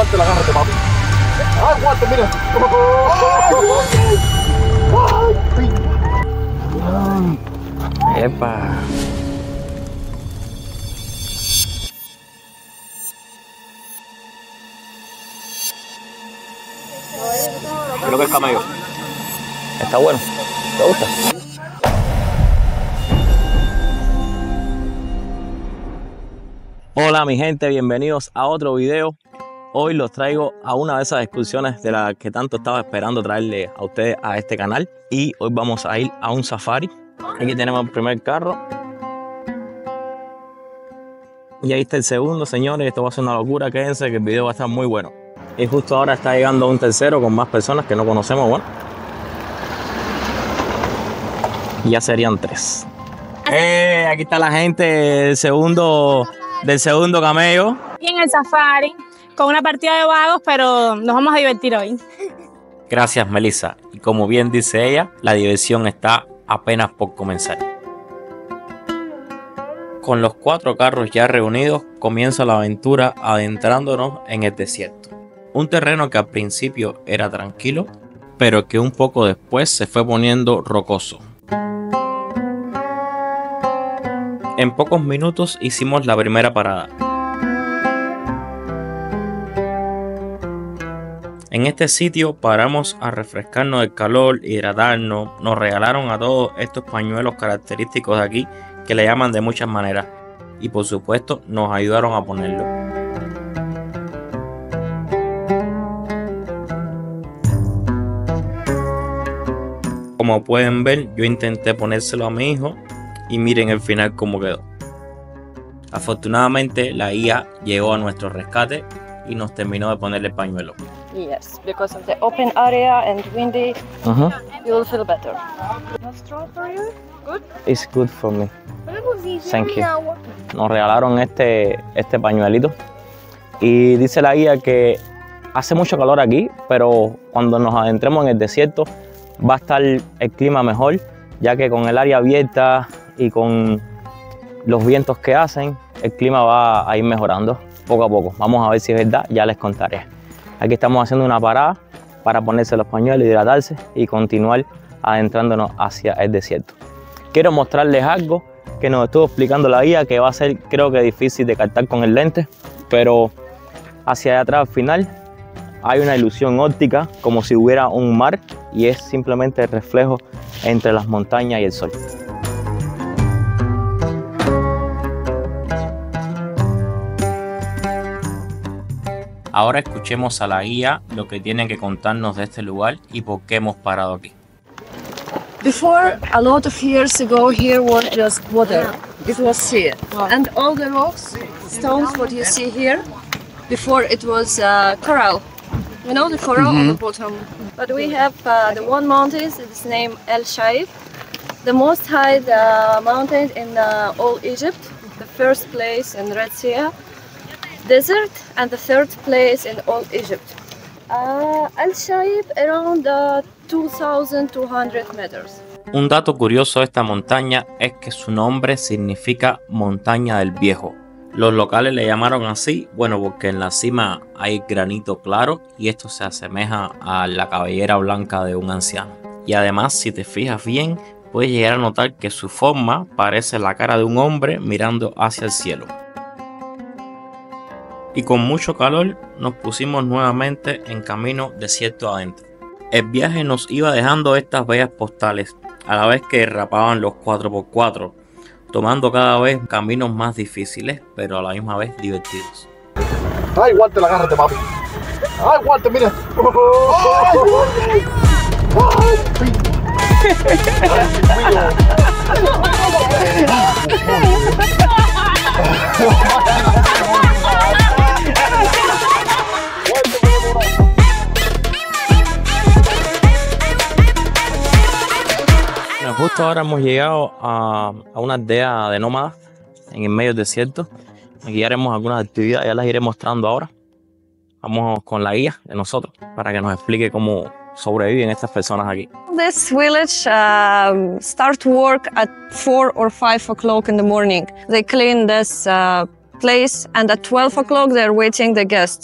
Aguante, agárrate, papi. Aguante, mira. Epa. Creo que es camello. Está bueno. ¿Te gusta? Hola mi gente, bienvenidos a otro video. Hoy los traigo a una de esas excursiones de las que tanto estaba esperando traerle a ustedes a este canal. Y hoy vamos a ir a un safari. Aquí tenemos el primer carro. Y ahí está el segundo, señores. Esto va a ser una locura, quédense que el video va a estar muy bueno. Y justo ahora está llegando un tercero con más personas que no conocemos, bueno. Ya serían 3. Aquí está la gente del segundo camello. Y en el safari, con una partida de vagos, pero nos vamos a divertir hoy. Gracias, Melissa. Y como bien dice ella, la diversión está apenas por comenzar. Con los 4 carros ya reunidos, comienza la aventura adentrándonos en el desierto. Un terreno que al principio era tranquilo, pero que un poco después se fue poniendo rocoso. En pocos minutos hicimos la primera parada. En este sitio paramos a refrescarnos del calor, hidratarnos. Nos regalaron a todos estos pañuelos característicos de aquí que le llaman de muchas maneras. Y por supuesto nos ayudaron a ponerlo. Como pueden ver, yo intenté ponérselo a mi hijo y miren el final cómo quedó. Afortunadamente la IA llegó a nuestro rescate y nos terminó de ponerle el pañuelo. Yes, because of the open area and windy, you will feel better. Not strong for you? Good? It's good for me. Thank you. Nos regalaron este pañuelito y dice la guía que hace mucho calor aquí, pero cuando nos adentremos en el desierto va a estar el clima mejor, ya que con el área abierta y con los vientos que hacen, el clima va a ir mejorando poco a poco. Vamos a ver si es verdad, ya les contaré. Aquí estamos haciendo una parada para ponerse los pañuelos, hidratarse y continuar adentrándonos hacia el desierto. Quiero mostrarles algo que nos estuvo explicando la guía, que va a ser, creo que difícil de captar con el lente, pero hacia allá atrás al final hay una ilusión óptica como si hubiera un mar y es simplemente el reflejo entre las montañas y el sol. Ahora escuchemos a la guía lo que tienen que contarnos de este lugar y por qué hemos parado aquí. Before, a lot of years ago, here was just water. It was sea. And all the rocks, stones, what you see here, before it was coral. You know, the coral on the bottom. But we have the one mountain, it's named El Shaif. The most high mountain in all Egypt. The first place in Red Sea. Desert, and the third place in all Egypt. El Shaif around 2,200 meters. Un dato curioso de esta montaña es que su nombre significa montaña del viejo. Los locales le llamaron así, bueno, porque en la cima hay granito claro y esto se asemeja a la cabellera blanca de un anciano. Y además, si te fijas bien, puedes llegar a notar que su forma parece la cara de un hombre mirando hacia el cielo. Y con mucho calor nos pusimos nuevamente en camino desierto adentro. El viaje nos iba dejando estas bellas postales, a la vez que derrapaban los 4x4, tomando cada vez caminos más difíciles, pero a la misma vez divertidos. Ay, aguante, agárrate, papi. Ay, aguante, mira. Justo ahora hemos llegado a una aldea de nómadas en el medio del desierto. Aquí haremos algunas actividades, ya las iré mostrando ahora. Vamos con la guía de nosotros para que nos explique cómo sobreviven estas personas aquí. This village start work at 4 or 5 o'clock in the morning. They clean this place and at 12 o'clock they're waiting the guests.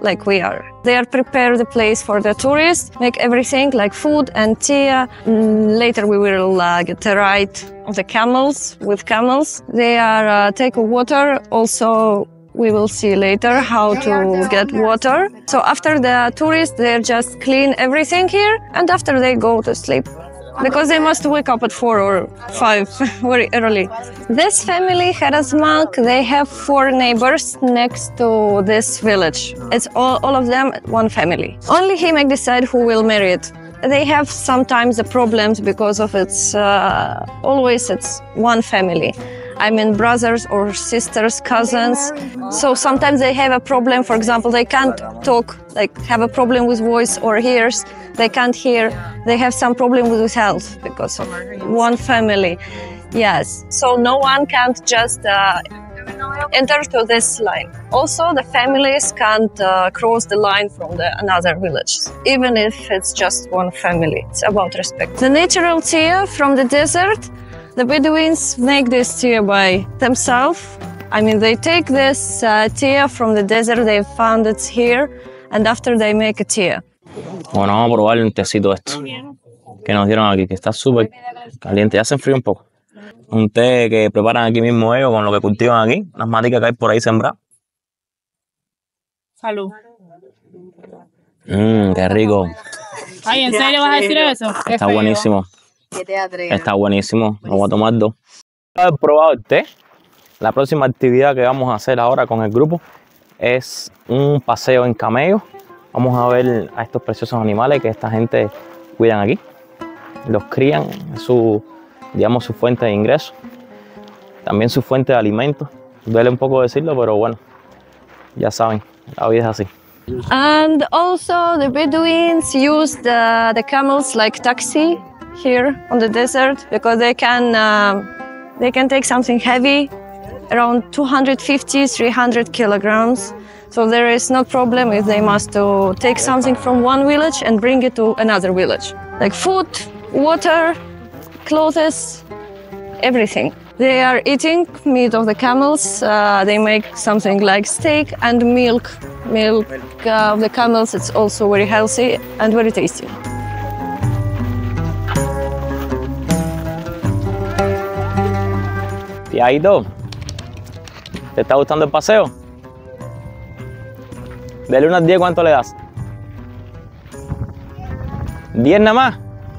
like we are. They are prepare the place for the tourists, make everything like food and tea. Later we will get a ride of the camels, with camels. They are take water. Also, we will see later how to get water. So after the tourists, they just clean everything here, and after they go to sleep. Because they must wake up at 4 or 5 very early. This family, Harasmalk, they have 4 neighbors next to this village. It's all of them one family. Only he may decide who will marry it. They have sometimes the problems because of always it's one family. I mean brothers or sisters, cousins. So sometimes they have a problem. For example, they can't talk, like have a problem with voice or ears. They can't hear. They have some problem with health because of one family. Yes. So no one can't just enter to this line. Also, the families can't cross the line from another village, even if it's just one family. It's about respect. The natural tea from the desert. The Bedouins make this tea by themselves. I mean, they take this tea from the desert, they found it here, and after they make a tea. Bueno, vamos a probar un tecito esto que nos dieron aquí, que está súper caliente. Ya se enfrió un poco. Un té que preparan aquí mismo ellos con lo que cultivan aquí, unas maticas que hay por ahí sembradas. Salud. Qué rico. Ay, ¿en serio vas a decir eso? Está buenísimo. Está buenísimo. Vamos a tomar 2. He probado el té. La próxima actividad que vamos a hacer ahora con el grupo es un paseo en camello. Vamos a ver a estos preciosos animales que esta gente cuidan aquí. Los crían, es su fuente de ingreso. También su fuente de alimento. Duele un poco decirlo, pero bueno, ya saben, la vida es así. And also the Bedouins use the camels like taxi here on the desert because they can take something heavy, around 250-300 kilograms. So there is no problem if they must take something from one village and bring it to another village. Like food, water, clothes, everything. They are eating meat of the camels. They make something like steak and milk. Milk of the camels, it's also very healthy and very tasty. Tiaito, ¿te está gustando el paseo? Del 1 al 10, ¿cuánto le das? 10 nada más.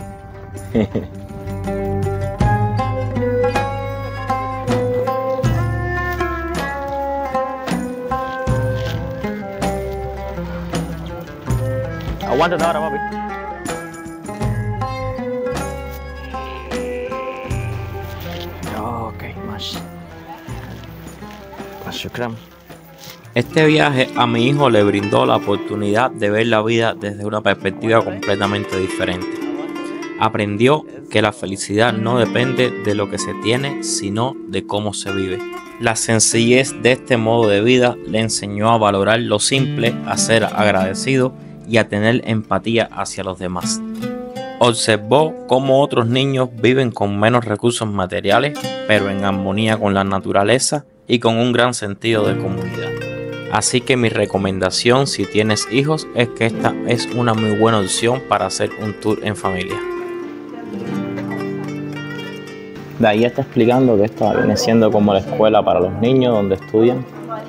Aguántate ahora, papi. Ok, más. Shukran. Este viaje a mi hijo le brindó la oportunidad de ver la vida desde una perspectiva completamente diferente. Aprendió que la felicidad no depende de lo que se tiene, sino de cómo se vive. La sencillez de este modo de vida le enseñó a valorar lo simple, a ser agradecido y a tener empatía hacia los demás. Observó cómo otros niños viven con menos recursos materiales, pero en armonía con la naturaleza y con un gran sentido de comunidad. Así que mi recomendación si tienes hijos es que esta es una muy buena opción para hacer un tour en familia. De ahí está explicando que esto viene siendo como la escuela para los niños donde estudian.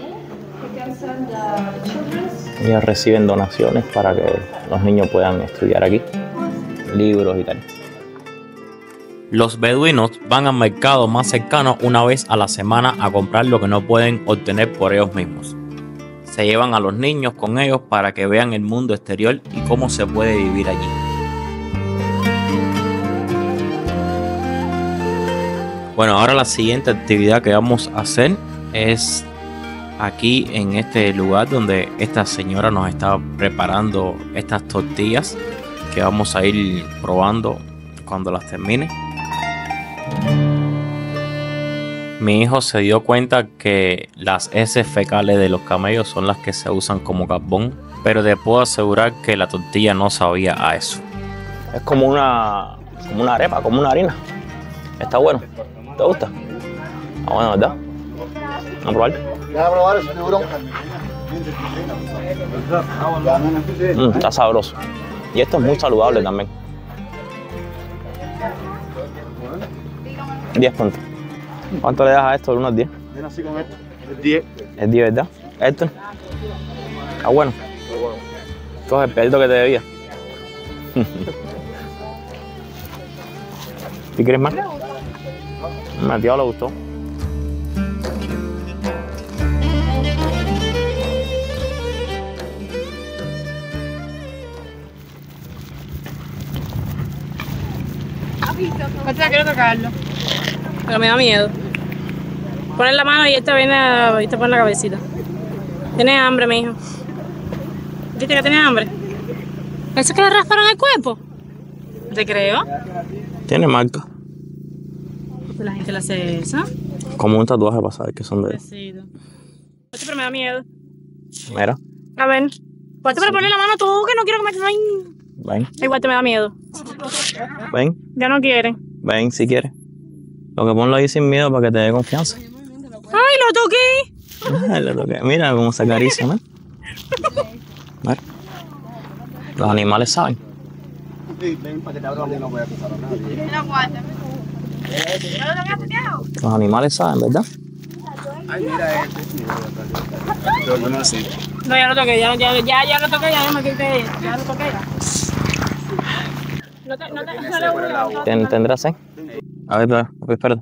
Ellos reciben donaciones para que los niños puedan estudiar aquí, libros y tal. Los beduinos van al mercado más cercano una vez a la semana a comprar lo que no pueden obtener por ellos mismos. Se llevan a los niños con ellos para que vean el mundo exterior y cómo se puede vivir allí. Bueno, ahora la siguiente actividad que vamos a hacer es aquí en este lugar donde esta señora nos está preparando estas tortillas que vamos a ir probando cuando las termine. Mi hijo se dio cuenta que las heces fecales de los camellos son las que se usan como carbón, pero te puedo asegurar que la tortilla no sabía a eso. Es como una arepa, como una harina. Está bueno. ¿Te gusta? Está bueno, ¿verdad? Vamos a probar. Déjame probar ese tiburón. Está sabroso. Y esto es muy saludable también. 10 puntos. ¿Cuánto le das a esto de 1 a 10? Ven así con esto. Es 10. Es 10, ¿verdad? Esto. Está bueno. Coge el pedito que te debía. ¿Y quieres más? A ti le gustó. Quiero tocarlo. Pero me da miedo. Poner la mano y esta viene y te pone la cabecita. Tienes hambre, mi hijo. ¿Viste que tienes hambre? ¿Eso es que le rasparon el cuerpo? ¿Te creo? Tiene marca. La gente le hace eso. Como un tatuaje para saber que son de él. Esto pero me da miedo. Mira. A ver. ¿Puedes ponerle la mano tú que no quiero que me... Ven. Igual te me da miedo. Ven. Ya no quieren. Ven si quieres. Lo que ponlo ahí sin miedo para que te dé confianza. ¡Ay, lo toqué! Ay, lo toqué. Mira cómo se acaricia, ¿no? Mira. Los animales saben. Ven para que te abra no voy a pisar a nadie. Los animales saben, ¿verdad? Ay, mira este. Pero no así. No, ya lo toqué, ya lo toqué, ya no me quité. Ya lo toqué. No ¿Tendrás sed? A ver, espérate.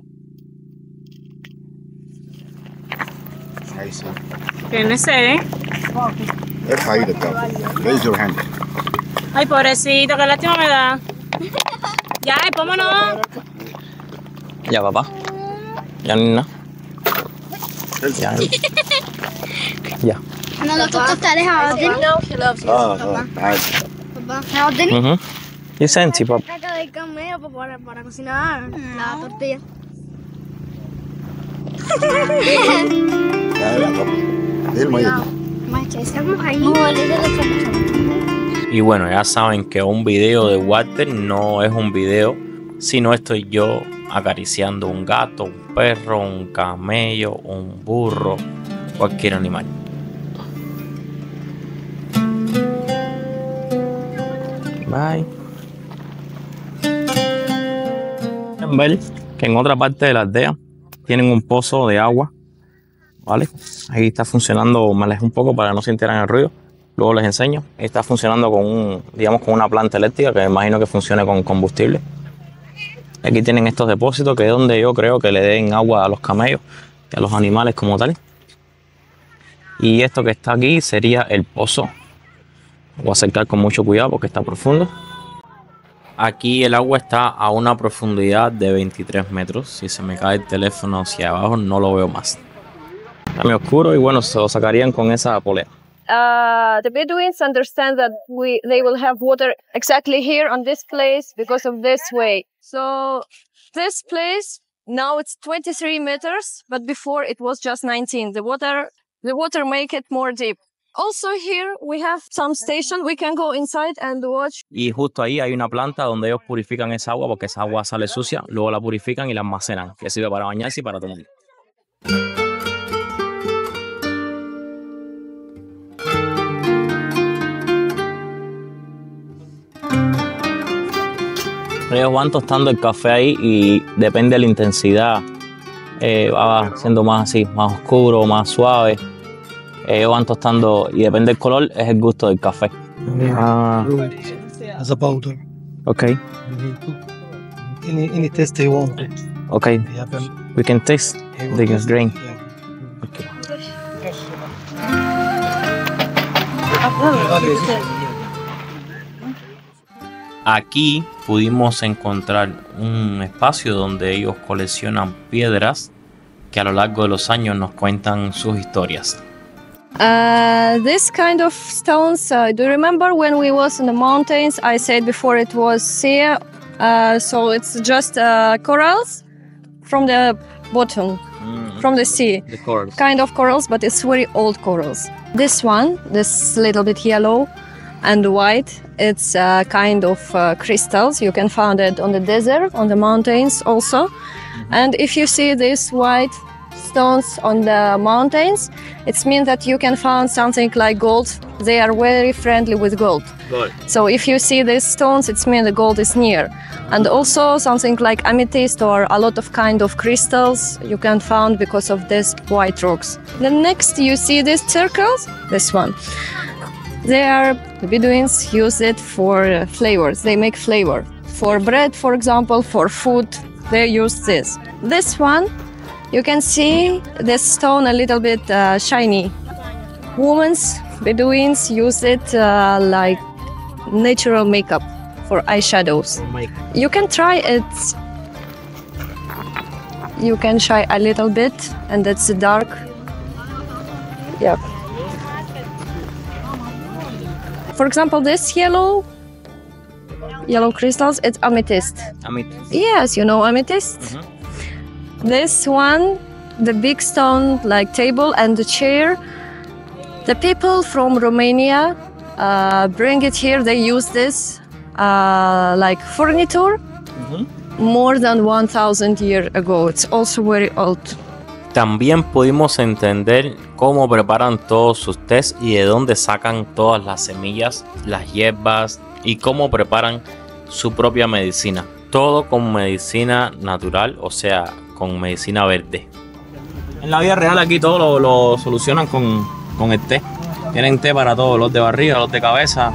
Ahí sí. Tiene sed, ¿eh? Es ahí de todo. Raise your hand. Ay, pobrecito, qué lástima me da. Ya, vámonos. Ya, papá. Ya ni nada. Ya. Ya. No lo toco ustedes a Odin. A Odin. Y Sensi, papá. Caca de cameo para cocinar la tortilla. Y bueno, ya saben que un video de Walter no es un video si no estoy yo acariciando un gato, un perro, un camello, un burro, cualquier animal. Bye. Pueden ver que en otra parte de la aldea tienen un pozo de agua, ¿vale? Ahí está funcionando, me alejé un poco para que no sintieran el ruido. Luego les enseño. Está funcionando con con una planta eléctrica que me imagino que funcione con combustible. Aquí tienen estos depósitos que es donde yo creo que le den agua a los camellos y a los animales como tal. Y esto que está aquí sería el pozo. Voy a acercar con mucho cuidado porque está profundo. Aquí el agua está a una profundidad de 23 metros. Si se me cae el teléfono hacia abajo no lo veo más. Está muy oscuro y bueno, se lo sacarían con esa polea. The Bedouins understand that they will have water exactly here on this place because of this way. So this place now it's 23 meters, but before it was just 19. The water make it more deep. Also here we have some station. We can go inside and watch. Y justo ahí hay una planta donde ellos purifican esa agua porque esa agua sale sucia, luego la purifican y la almacenan, que sirve para bañarse y para tomar. Ellos van tostando el café ahí y depende de la intensidad, va siendo más así, más oscuro, más suave. Ellos van tostando y depende del color, es el gusto del café. As a powder. Okay. Any taste you want. Okay. We can taste the grain. Okay. Aquí pudimos encontrar un espacio donde ellos coleccionan piedras que a lo largo de los años nos cuentan sus historias. This kind of stones, do you remember when we was in the mountains? I said before it was sea, so it's just corals from the bottom, from the sea. The corals. Kind of corals, but it's very old corals. This one, this little bit yellow and white, it's kind of crystals. You can find it on the desert, on the mountains also. And if you see this white stones on the mountains, it means that you can find something like gold. They are very friendly with gold. So if you see these stones, it means the gold is near. And also something like amethyst or a lot of kind of crystals you can find because of these white rocks. Then next you see these circles, this one. The Bedouins use it for flavors. They make flavor. For bread, for example, for food, they use this. This one, you can see this stone a little bit shiny. Bedouins use it like natural makeup for eyeshadows. You can try it. You can try a little bit, and it's dark. Yeah. For example, this yellow crystals, it's amethyst. Amethyst. Yes, you know amethyst. This one, the big stone like table and the chair. The people from Romania bring it here. They use this like furniture more than 1,000 years ago. It's also very old. También pudimos entender cómo preparan todos sus tés y de dónde sacan todas las semillas, las hierbas y cómo preparan su propia medicina. Todo con medicina natural, o sea, con medicina verde. En la vida real aquí todo lo solucionan con el té. Tienen té para todo, los de barriga, los de cabeza.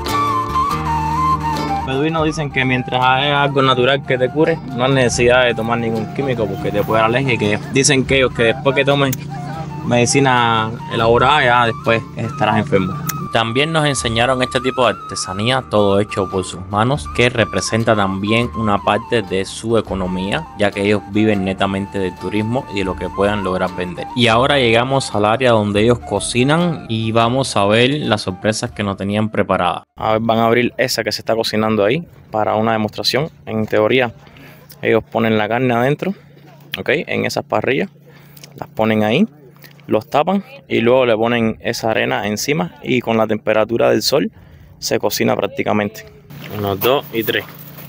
Los beduinos dicen que mientras haya algo natural que te cure, no hay necesidad de tomar ningún químico porque te puede dar alergia, y que dicen que ellos que después que tomen medicina elaborada ya después estarás enfermo. También nos enseñaron este tipo de artesanía, todo hecho por sus manos, que representa también una parte de su economía, ya que ellos viven netamente del turismo y de lo que puedan lograr vender. Y ahora llegamos al área donde ellos cocinan y vamos a ver las sorpresas que nos tenían preparadas. A ver, van a abrir esa que se está cocinando ahí para una demostración. En teoría, ellos ponen la carne adentro, ¿ok? En esas parrillas, las ponen ahí, los tapan y luego le ponen esa arena encima y con la temperatura del sol se cocina prácticamente. 1, 2 y 3.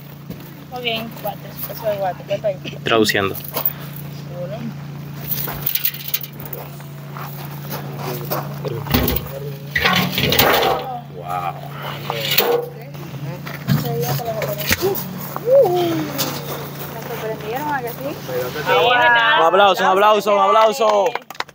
Traduciendo. Wow. Un aplauso, un aplauso, un aplauso.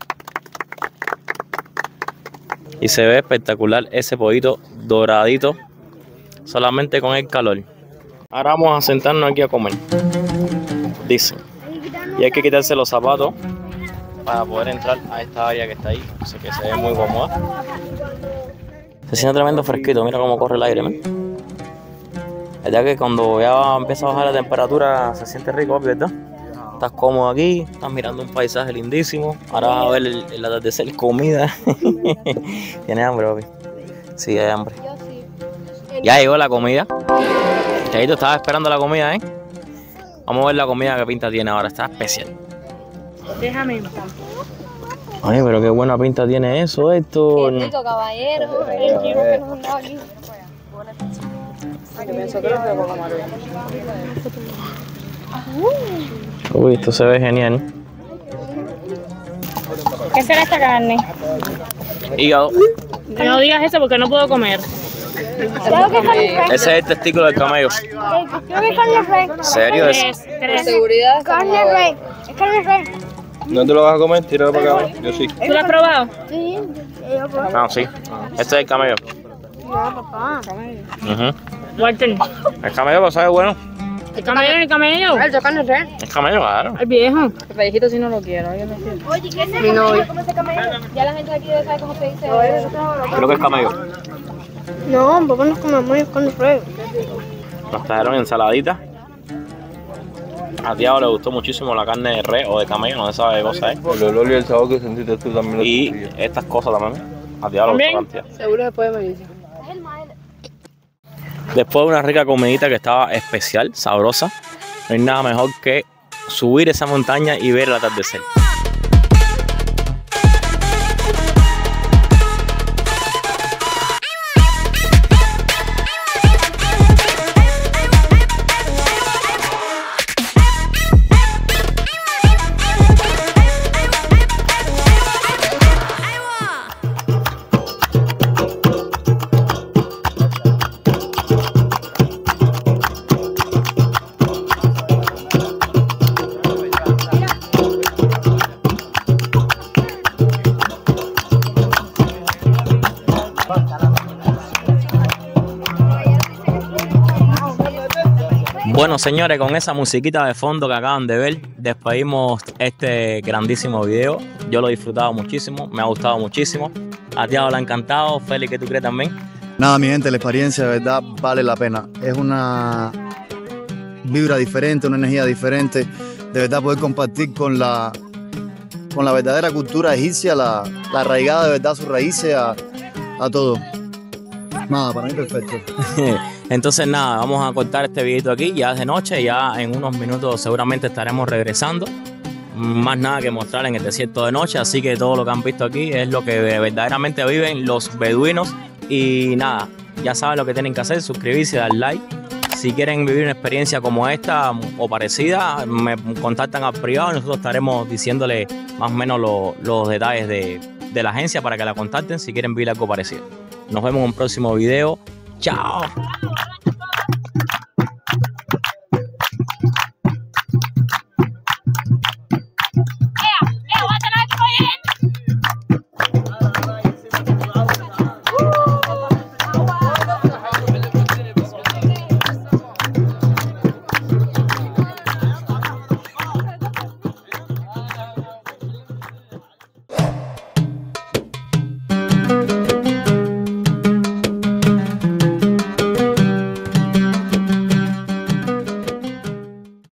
Y se ve espectacular ese pollito doradito solamente con el calor. Ahora vamos a sentarnos aquí a comer, dicen. Y hay que quitarse los zapatos para poder entrar a esta área que está ahí. Así que se ve muy cómoda. Se siente tremendo fresquito, mira cómo corre el aire, ¿me? Ya que cuando ya empieza a bajar la temperatura se siente rico, ¿verdad? Estás cómodo aquí, estás mirando un paisaje lindísimo. Ahora vas a ver el atardecer, comida. ¿Tienes hambre, papi? Sí, hay hambre. Ya llegó la comida. Chaito, estaba esperando la comida, ¿eh? Vamos a ver la comida que pinta tiene ahora, está especial. Déjame. Ay, pero qué buena pinta tiene eso, esto. Qué rico, caballero. Uy, esto se ve genial. ¿Qué será esta carne? Hígado. No digas eso porque no puedo comer. Ese es el testículo del camello. ¿En serio? Tres. Seguridad. Carne rey. Es carne rey. ¿No te lo vas a comer? Tíralo para acá. Yo sí. ¿Tú lo has probado? Sí. Ah, sí. Este es el camello. No, papá. Walter. El camello lo sabe bueno. El camello. El carne rey. El camello, claro. El viejo. El pellejito si no lo quiero. Oye, ¿qué es eso? ¿Cómo se camello? Ya la gente aquí debe saber cómo se dice. Creo que es camello. No, papá nos comemos el carne rey. Nos trajeron ensaladita. A Tiago le gustó muchísimo la carne de res o de camello, no se sabe qué cosa es. El olor y el sabor que sentiste tú también. Y estas cosas también. A Tiago le gustó cantidad. Seguro después me dice. Después de una rica comidita que estaba especial, sabrosa, no hay nada mejor que subir esa montaña y ver el atardecer. Bueno, señores, con esa musiquita de fondo que acaban de ver, despedimos este grandísimo video. Yo lo he disfrutado muchísimo, me ha gustado muchísimo. A ti le ha encantado. Félix, ¿qué tú crees también? Nada, mi gente, la experiencia de verdad vale la pena. Es una vibra diferente, una energía diferente. De verdad poder compartir con la verdadera cultura egipcia, la arraigada de verdad, sus raíces a todo. Nada, para mí perfecto. Entonces nada, vamos a cortar este videito aquí, ya es de noche, ya en unos minutos seguramente estaremos regresando. Más nada que mostrar en el desierto de noche, así que todo lo que han visto aquí es lo que verdaderamente viven los beduinos. Y nada, ya saben lo que tienen que hacer, suscribirse, dar like. Si quieren vivir una experiencia como esta o parecida, me contactan al privado y nosotros estaremos diciéndole más o menos los detalles de la agencia para que la contacten si quieren vivir algo parecido. Nos vemos en un próximo video. ¡Chao!